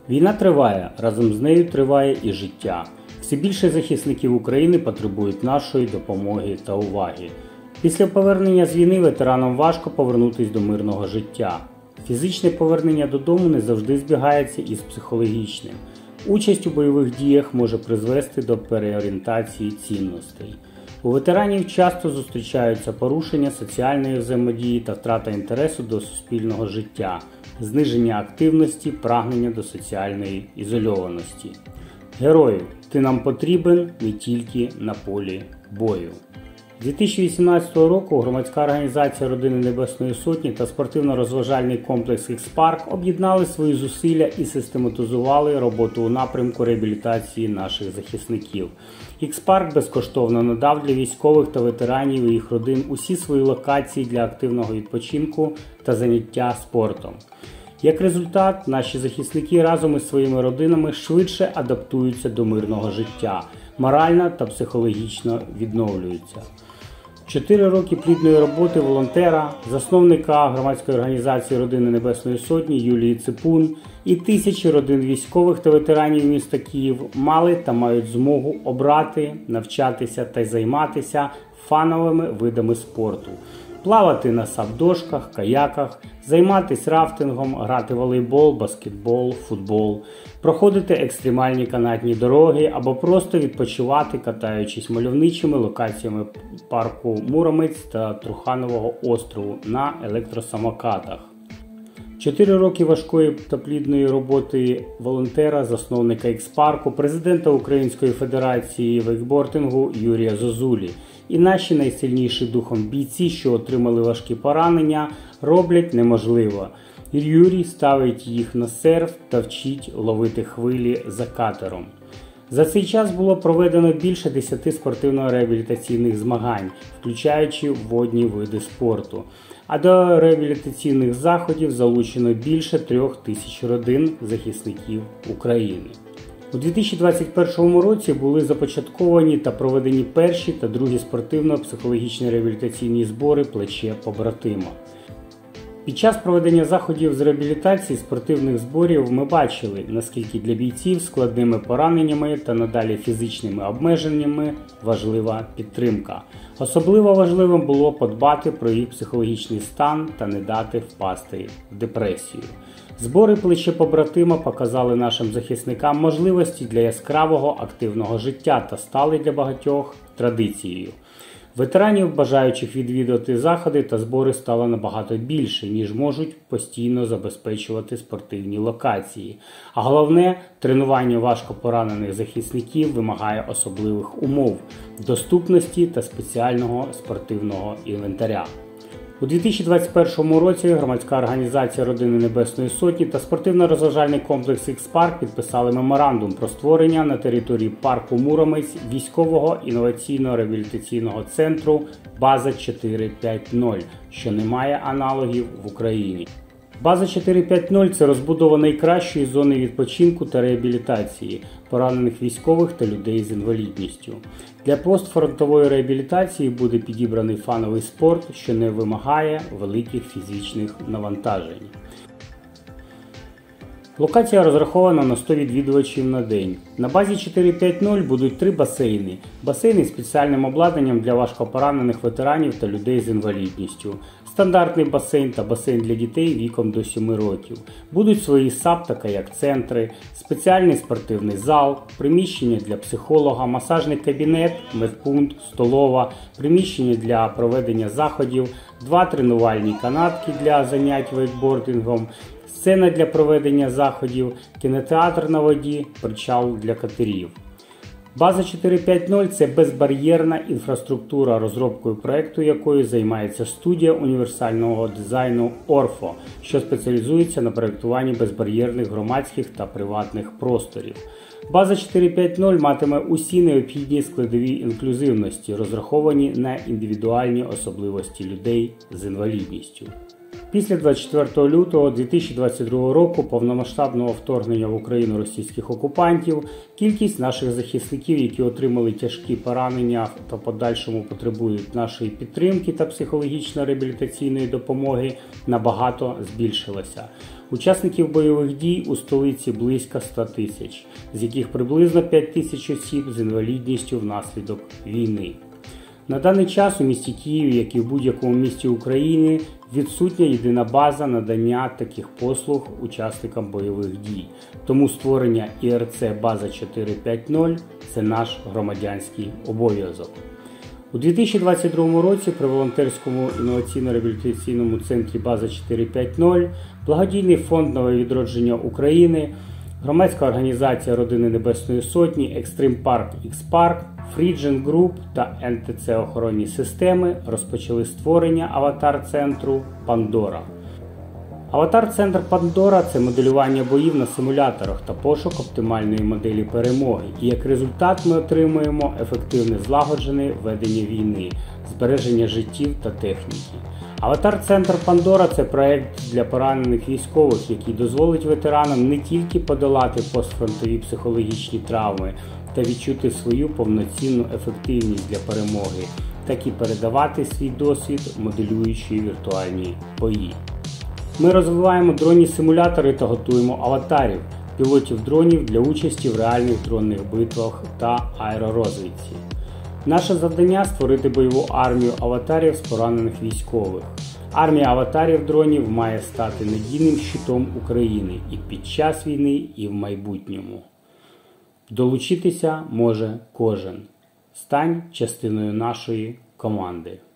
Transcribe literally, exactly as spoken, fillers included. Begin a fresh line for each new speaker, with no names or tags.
Війна триває, разом з нею триває і життя. Все більше захисників України потребують нашої допомоги та уваги. Після повернення з війни ветеранам важко повернутися до мирного життя. Фізичне повернення додому не завжди збігається із психологічним. Участь у бойових діях може призвести до переорієнтації цінностей. У ветеранів часто зустрічаються порушення соціальної взаємодії та втрата інтересу до суспільного життя, зниження активності, прагнення до соціальної ізольованості. Герою, ти нам потрібен не тільки на полі бою. дві тисячі вісімнадцятого року громадська організація Родини Небесної Сотні та спортивно-розважальний комплекс Ікс-Парк об'єднали свої зусилля і систематизували роботу у напрямку реабілітації наших захисників. Ікс-Парк безкоштовно надав для військових та ветеранів і їх родин усі свої локації для активного відпочинку та заняття спортом. Як результат, наші захисники разом із своїми родинами швидше адаптуються до мирного життя, морально та психологічно відновлюються. Чотири роки плідної роботи волонтера, засновника громадської організації Родини Небесної Сотні Юлії Ципун і тисячі родин військових та ветеранів міста Київ мали та мають змогу обрати, навчатися та займатися фановими видами спорту. Плавати на сап-дошках, каяках, займатися рафтингом, грати в волейбол, баскетбол, футбол, проходити екстремальні канатні дороги або просто відпочивати, катаючись мальовничими локаціями парку Муромець та Труханового острову на електросамокатах. Чотири роки важкої та плідної роботи волонтера, засновника Ікс-Парку, президента Української Федерації вейкбордингу Юрія Зозулі. І наші найсильніші духом бійці, що отримали важкі поранення, роблять неможливо. Юрій ставить їх на серф та вчить ловити хвилі за катером. За цей час було проведено більше десяти спортивно-реабілітаційних змагань, включаючи водні види спорту. А до реабілітаційних заходів залучено більше трьох тисяч родин захисників України. У дві тисячі двадцять першому році були започатковані та проведені перші та другі спортивно-психологічні реабілітаційні збори «Плече побратима». Під час проведення заходів з реабілітації спортивних зборів ми бачили, наскільки для бійців з складними пораненнями та надалі фізичними обмеженнями важлива підтримка. Особливо важливим було подбати про їх психологічний стан та не дати впасти в депресію. Збори «Плече побратима» показали нашим захисникам можливості для яскравого активного життя та стали для багатьох традицією. Ветеранів, бажаючих відвідувати заходи та збори, стало набагато більше, ніж можуть постійно забезпечувати спортивні локації. А головне, тренування важкопоранених захисників вимагає особливих умов, доступності та спеціального спортивного інвентаря. У дві тисячі двадцять першому році громадська організація Родини Небесної Сотні та спортивно-розважальний комплекс Ікс-Парк підписали меморандум про створення на території парку Муромець військового інноваційно-реабілітаційного центру «База чотири п'ять нуль», що не має аналогів в Україні. База чотири п'ять нуль – це розбудова найкращої зони відпочинку та реабілітації поранених військових та людей з інвалідністю. Для постфронтової реабілітації буде підібраний фановий спорт, що не вимагає великих фізичних навантажень. Локація розрахована на сто відвідувачів на день. На базі чотири п'ять нуль будуть три басейни. Басейни з спеціальним обладнанням для важкопоранених ветеранів та людей з інвалідністю. Стандартний басейн та басейн для дітей віком до семи років. Будуть свої сап та каяк-центри, спеціальний спортивний зал, приміщення для психолога, масажний кабінет, медпункт, столова, приміщення для проведення заходів, два тренувальні канатки для занять вейкбордингом, сцена для проведення заходів, кінотеатр на воді, причал для катерів. База чотири п'ять нуль – це безбар'єрна інфраструктура, розробкою проєкту якої займається студія універсального дизайну «Орфо», що спеціалізується на проєктуванні безбар'єрних громадських та приватних просторів. База чотири п'ять нуль матиме усі необхідні складові інклюзивності, розраховані на індивідуальні особливості людей з інвалідністю. Після двадцять четвертого лютого дві тисячі двадцять другого року повномасштабного вторгнення в Україну російських окупантів кількість наших захисників, які отримали тяжкі поранення та подальшому потребують нашої підтримки та психологічно-реабілітаційної допомоги, набагато збільшилася. Учасників бойових дій у столиці близько ста тисяч, з яких приблизно п'ять тисяч осіб з інвалідністю внаслідок війни. На даний час у місті Києві, як і в будь-якому місті України, відсутня єдина база надання таких послуг учасникам бойових дій. Тому створення І Ер Це База чотири п'ять нуль – це наш громадянський обов'язок. У дві тисячі двадцять другому році при волонтерському інноваційно-реабілітаційному центрі База чотири п'ять нуль благодійний фонд «Нове відродження України», громадська організація Родини Небесної Сотні, Екстрим Парк Ікс-Парк, Фріджен Груп та Ен Те Це Охоронні системи розпочали створення аватар-центру «Пандора». Аватар-центр «Пандора» – це моделювання боїв на симуляторах та пошук оптимальної моделі перемоги. І як результат ми отримуємо ефективне злагоджене ведення війни, збереження життів та техніки. Аватар-центр «Пандора» – це проект для поранених військових, який дозволить ветеранам не тільки подолати постфронтові психологічні травми та відчути свою повноцінну ефективність для перемоги, так і передавати свій досвід, моделюючи віртуальні бої. Ми розвиваємо дронні симулятори та готуємо аватарів, пілотів дронів для участі в реальних дронних битвах та аеророзвідці. Наше завдання – створити бойову армію аватарів з поранених військових. Армія аватарів-дронів має стати надійним щитом України і під час війни, і в майбутньому. Долучитися може кожен. Стань частиною нашої команди.